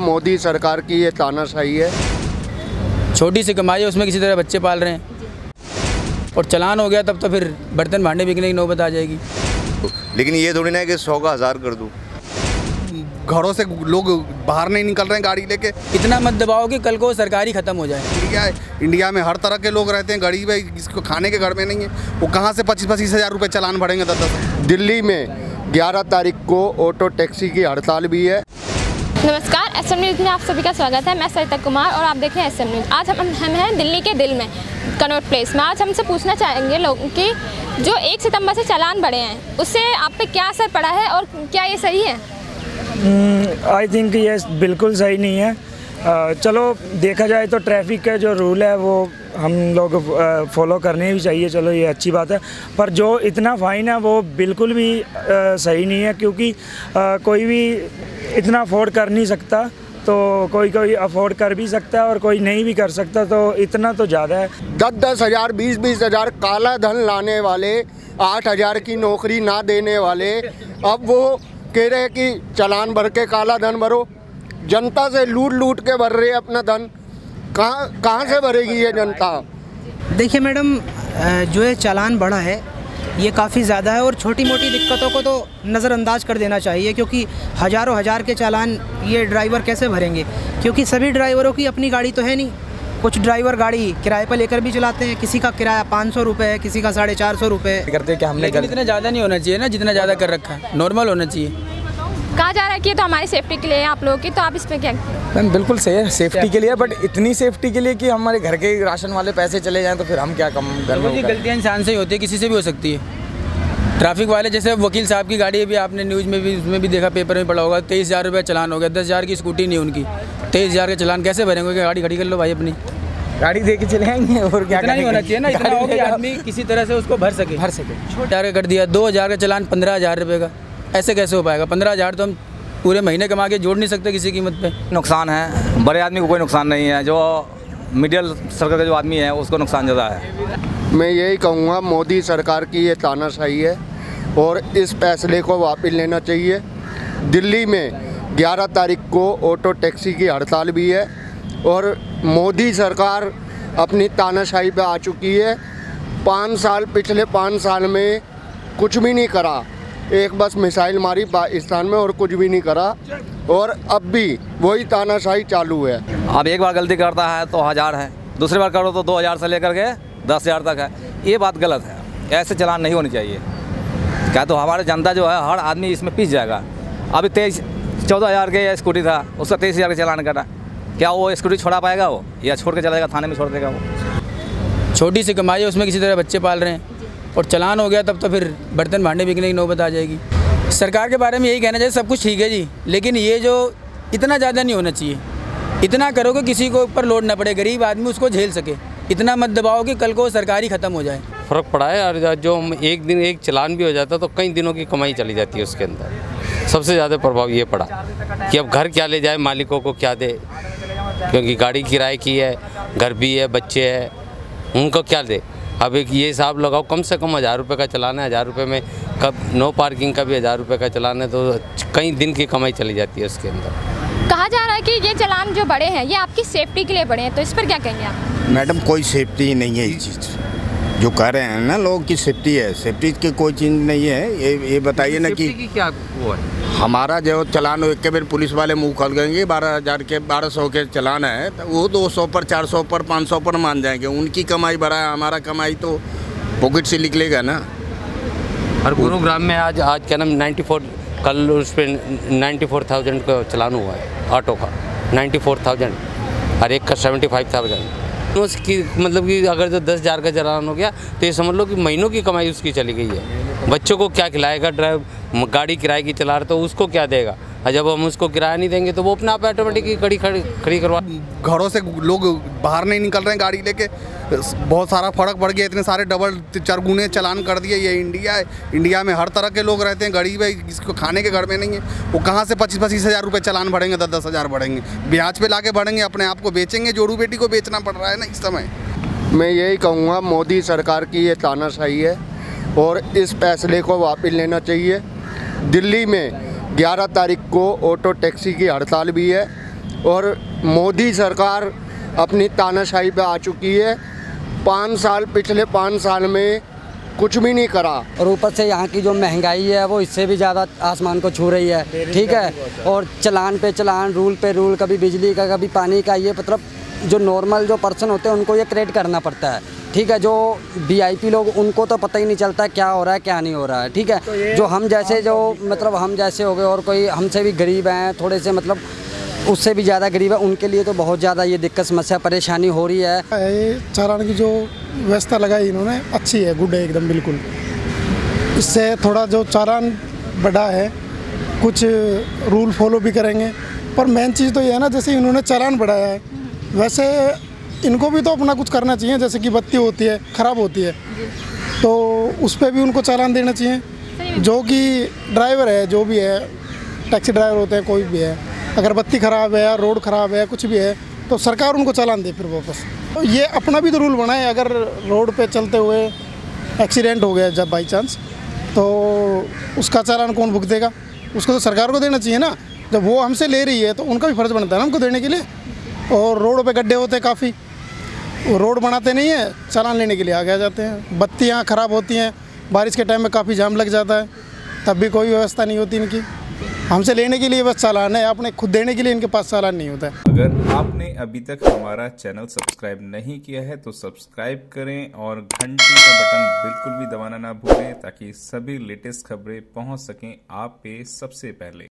मोदी सरकार की ये तानाशाही है। छोटी सी कमाई है, उसमें किसी तरह बच्चे पाल रहे हैं और चालान हो गया तब तो फिर बर्तन भांडे बिकने की नौबत आ जाएगी। लेकिन ये थोड़ी ना है कि 100 का 1000 कर दूँ। घरों से लोग बाहर नहीं निकल रहे हैं गाड़ी लेके। इतना मत दबाओ कि कल को सरकारी ख़त्म हो जाए। इंडिया में हर तरह के लोग रहते हैं, गरीब है, जिसको खाने के घर में नहीं है, वो कहाँ से 25-25 हज़ार रुपये चालान भरेंगे 10-10। दिल्ली में 11 तारीख को ऑटो टैक्सी की हड़ताल भी है। नमस्कार, SM न्यूज़ में आप सभी का स्वागत है। मैं सरिता कुमार और आप देख रहे हैं SM न्यूज़। आज हम हैं दिल्ली के दिल में कनॉट प्लेस में। आज हमसे पूछना चाहेंगे लोगों की जो 1 सितंबर से चालान बढ़े हैं उससे आप पे क्या असर पड़ा है और क्या ये सही है? आई थिंक ये बिल्कुल सही नहीं है। चलो देखा जाए तो ट्रैफिक का जो रूल है वो हम लोग फॉलो करने भी चाहिए, चलो ये अच्छी बात है। पर जो इतना फ़ाइन है वो बिल्कुल भी सही नहीं है, क्योंकि कोई भी इतना अफोर्ड कर नहीं सकता। तो कोई अफोर्ड कर भी सकता है और कोई नहीं भी कर सकता, तो इतना तो ज़्यादा है। 10-10 हज़ार 20-20 हज़ार काला धन लाने वाले, 8 हज़ार की नौकरी ना देने वाले, अब वो कह रहे कि चालान भर के काला धन भरो। जनता से लूट के भर रहे अपना धन। कहाँ से भरेगी ये जनता? देखिए मैडम, जो ये चालान बढ़ा है ये काफ़ी ज़्यादा है और छोटी मोटी दिक्कतों को तो नज़रअंदाज कर देना चाहिए, क्योंकि हज़ारों हज़ार के चालान ये ड्राइवर कैसे भरेंगे? क्योंकि सभी ड्राइवरों की अपनी गाड़ी तो है नहीं। कुछ ड्राइवर गाड़ी किराए पर लेकर भी चलाते हैं, किसी का किराया 500 रुपये है, किसी का 450 रुपये करते हैं कि हमने इतना ज़्यादा नहीं होना चाहिए ना, जितना ज़्यादा कर रखा है नॉर्मल होना चाहिए। कहा जा रहा है कि ये तो हमारी सेफ्टी के लिए है आप लोगों की, तो आप इस पर क्या? मैम बिल्कुल सही है, सेफ्टी के लिए, बट इतनी सेफ्टी के लिए कि हमारे घर के राशन वाले पैसे चले जाएं तो फिर हम क्या कम घर में? गलतियाँ इंसान से ही होती है, किसी से भी हो सकती है। ट्रैफिक वाले जैसे वकील साहब की गाड़ी भी आपने न्यूज़ में भी उसमें भी देखा, पेपर में पड़ा होगा, 23,000 रुपये चालान हो गया। 10,000 की स्कूटी नहीं उनकी, 23,000 के चालान कैसे भरेंगे? गाड़ी खड़ी कर लो भाई, अपनी गाड़ी दे के चले आएंगे। और क्या नहीं होना चाहिए ना, इतना हो कि आदमी किसी तरह से उसको भर सके। 2,000 कर दिया, 2,000 का चालान 15,000 रुपये का, ऐसे कैसे हो पाएगा? 15,000 तो हम पूरे महीने कमा के जोड़ नहीं सकते किसी कीमत पे। नुकसान है, बड़े आदमी को कोई नुकसान नहीं है, जो मिडिल सर्कल का जो आदमी है उसको नुकसान ज़्यादा है। मैं यही कहूँगा, मोदी सरकार की ये तानाशाही है और इस फैसले को वापस लेना चाहिए। दिल्ली में 11 तारीख को ऑटो टैक्सी की हड़ताल भी है और मोदी सरकार अपनी तानाशाही पे आ चुकी है। पिछले 5 साल में कुछ भी नहीं करा, एक बस मिसाइल मारी पाकिस्तान में और कुछ भी नहीं करा, और अब भी वही तानाशाही चालू है। अब एक बार गलती करता है तो 1000 है, दूसरी बार करो तो 2,000 से लेकर के 10,000 तक है। ये बात गलत है, ऐसे चलान नहीं होनी चाहिए। क्या तो हमारे जनता जो है, हर आदमी इसमें पीस जाएगा। अभी 14,000 के स्कूटी था, उसका 23,000 का चालान कटा, क्या वो स्कूटी छोड़ा पाएगा? वो या छोड़ के चलेगा, थाने में छोड़ देगा वो। छोटी सी कमाई है, उसमें किसी तरह बच्चे पाल रहे हैं और चालान हो गया तब तो फिर बर्तन भांडे बिकने की नौबत आ जाएगी। सरकार के बारे में यही कहना चाहिए, सब कुछ ठीक है जी, लेकिन ये जो इतना ज़्यादा नहीं होना चाहिए। इतना करो कि किसी को ऊपर लोड ना पड़े, गरीब आदमी उसको झेल सके। इतना मत दबाओ कि कल को सरकारी ख़त्म हो जाए। फ़र्क पड़ा है, और जो एक दिन एक चालान भी हो जाता तो कई दिनों की कमाई चली जाती है उसके अंदर। सबसे ज़्यादा प्रभाव ये पड़ा कि अब घर क्या ले जाए, मालिकों को क्या दे, क्योंकि गाड़ी किराए की है, घर भी है, बच्चे हैं, उनको क्या दे। अब एक ये हिसाब लगाओ, कम से कम 1000 रुपये का चलान है, 1000 रुपये में कब नो पार्किंग का भी 1000 रुपये का चलान है, तो कई दिन की कमाई चली जाती है उसके अंदर। कहा जा रहा है कि ये चालान जो बड़े हैं ये आपकी सेफ्टी के लिए बड़े हैं, तो इस पर क्या कहेंगे आप? मैडम कोई सेफ्टी नहीं है, इस चीज़ जो कह रहे हैं ना लोग की सेफ्टी है, सेफ्टी की कोई चीज़ नहीं है। ये बताइए ना कि क्या वो है? हमारा जो चलान हो, एक बार पुलिस वाले मुंह खोल देंगे, 12,000 के 1200 के चलान है, तो वो 200 पर 400 पर 500 पर मान जाएंगे। उनकी कमाई बढ़ा है, हमारा कमाई तो पॉकेट से निकलेगा ना। और गुरुग्राम में आज क्या नाम 94, कल उस पर 94,000 का चलान हुआ है ऑटो का, 94,000, और एक का 75,000 उसकी। मतलब कि अगर जो 10,000 का चालान हो गया तो ये समझ लो कि महीनों की कमाई उसकी चली गई है। बच्चों को क्या खिलाएगा? गाड़ी किराए की चला रहा तो उसको क्या देगा? और जब हम उसको किराया नहीं देंगे तो वो अपने आप ऑटोमेटिक गाड़ी खड़ी करवा। घरों से लोग बाहर नहीं निकल रहे हैं गाड़ी लेके, बहुत सारा फ़र्क पड़ गया। इतने सारे डबल 4 गुने चालान कर दिए। ये इंडिया है, इंडिया में हर तरह के लोग रहते हैं, गरीब है, जिसको खाने के घर में नहीं है, वो कहाँ से 25-25 हज़ार रुपये चालान भरेंगे? 10-10 हज़ार भरेंगे, ब्याज पे लाके भरेंगे, अपने आप को बेचेंगे। जोड़ू बेटी को बेचना पड़ रहा है ना इस समय। मैं यही कहूँगा, मोदी सरकार की ये तानाशाही है और इस फैसले को वापस लेना चाहिए। दिल्ली में 11 तारीख को ऑटो टैक्सी की हड़ताल भी है और मोदी सरकार अपनी तानाशाही पे आ चुकी है। 5 साल, पिछले 5 साल में कुछ भी नहीं करा, और ऊपर से यहाँ की जो महंगाई है वो इससे भी ज़्यादा आसमान को छू रही है, ठीक है। और चलान पे चलान, रूल पे रूल, कभी बिजली का कभी पानी का, ये मतलब जो नॉर्मल जो पर्सन होते हैं उनको ये क्रिएट करना पड़ता है, ठीक है। जो VIP लोग, उनको तो पता ही नहीं चलता क्या हो रहा है क्या नहीं हो रहा है, ठीक है। तो जो हम जैसे जो मतलब हम जैसे हो गए और कोई हमसे भी गरीब हैं, थोड़े से मतलब उससे भी ज़्यादा गरीब है, उनके लिए तो बहुत ज़्यादा ये दिक्कत, समस्या, परेशानी हो रही है। ये चालान की जो व्यवस्था लगाई इन्होंने अच्छी है, गुड है एकदम, बिल्कुल। इससे थोड़ा जो चालान बढ़ा है, कुछ रूल फॉलो भी करेंगे। पर मेन चीज़ तो ये है ना, जैसे इन्होंने चालान बढ़ाया है, वैसे इनको भी तो अपना कुछ करना चाहिए। जैसे कि बत्ती होती है, ख़राब होती है, तो उस पर भी उनको चालान देना चाहिए। जो कि ड्राइवर है, जो भी है, टैक्सी ड्राइवर होते हैं, कोई भी है, अगर बत्ती ख़राब है या रोड ख़राब है, कुछ भी है, तो सरकार उनको चालान दे फिर वापस। तो ये अपना भी तो रूल बनाए, अगर रोड पे चलते हुए एक्सीडेंट हो गया जब बाई चांस, तो उसका चालान कौन भुगतेगा? उसको तो सरकार को देना चाहिए ना। जब वो हमसे ले रही है तो उनका भी फ़र्ज़ बनता है ना हमको देने के लिए। और रोड पे गड्ढे होते हैं काफ़ी, वो रोड बनाते नहीं है, चालान लेने के लिए आगे आ जाते हैं। बत्तियाँ ख़राब होती हैं, बारिश के टाइम में काफ़ी जाम लग जाता है, तब भी कोई व्यवस्था नहीं होती इनकी। हमसे लेने के लिए बस चालान है, आपने खुद देने के लिए इनके पास चालान नहीं होता है। अगर आपने अभी तक हमारा चैनल सब्सक्राइब नहीं किया है तो सब्सक्राइब करें और घंटी का बटन बिल्कुल भी दबाना ना भूलें, ताकि सभी लेटेस्ट खबरें पहुंच सकें आप पे सबसे पहले।